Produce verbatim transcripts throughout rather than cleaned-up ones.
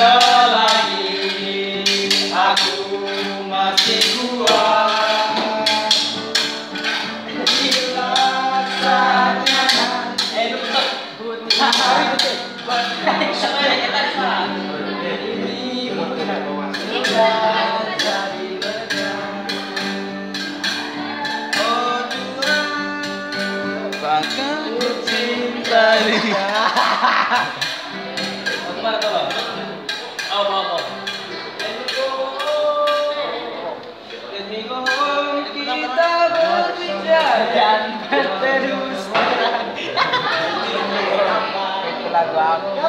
lagi, aku masih kuat. Bila saatnya, eh lu betul, betul, betul, bahkan ku cinta dia. Gimana tuh? Oh, mau, mau. Let me go home, kita berbicara dan terus terang. Itu lagu aku.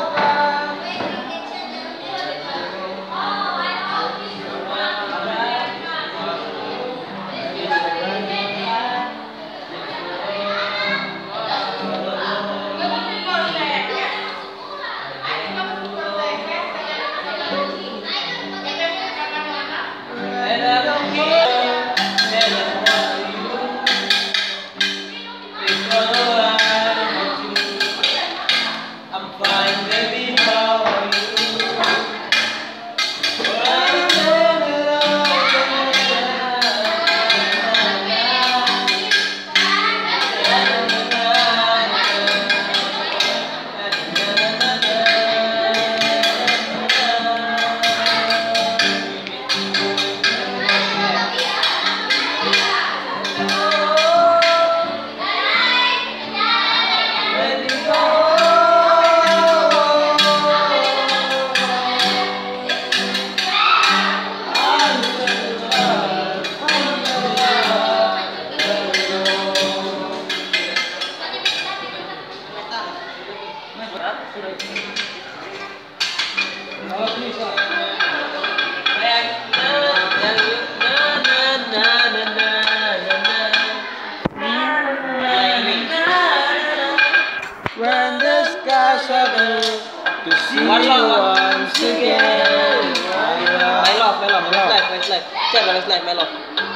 When the skies are blue, to see you once again. My love, my love, my love, my love. Cek balas live, my love.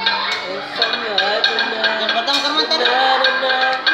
Yang pertama kamu tadi.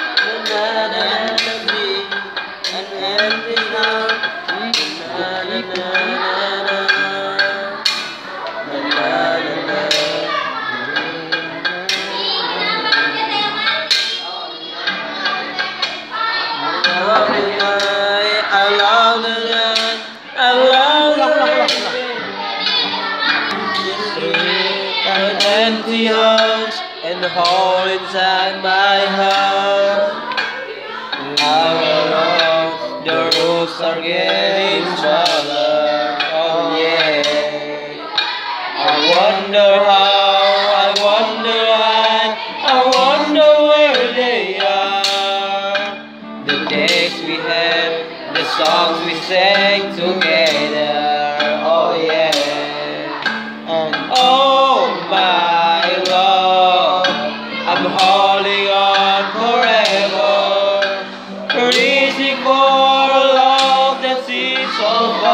Empty arms and the hole inside my heart. Our love, the roots are getting smaller. Oh yeah. I wonder how, I wonder why, I wonder where they are. The days we had, the songs we sang together. Oh yeah. And oh my love, I'm holding on forever, reaching for a love that seems so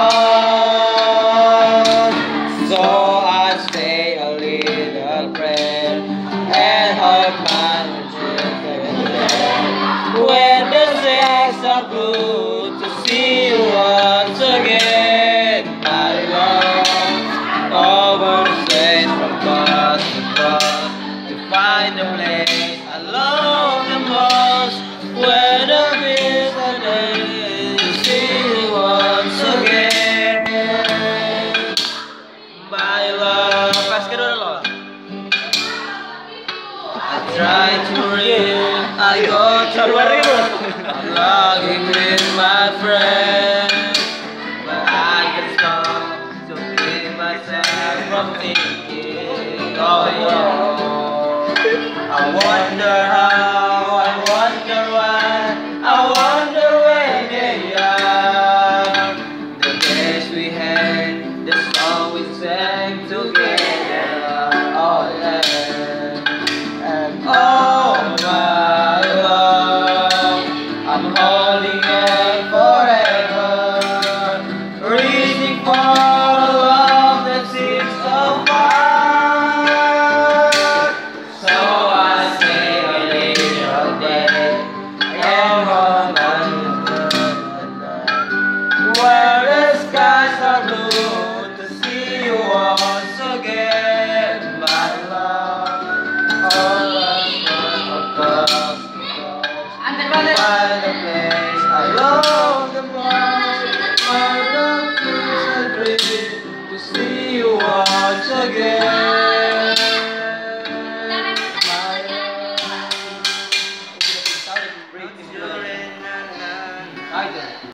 far. So I say a little prayer and hope my children when the skies are blue to see you once again, my love. Over the space from coast to coast to find the place I love the most. When the winds are there to see you once again, my love. I try to read, I go to work, I'm logging with my friends, but I can stop to keep myself from thinking. Oh yeah, I wonder how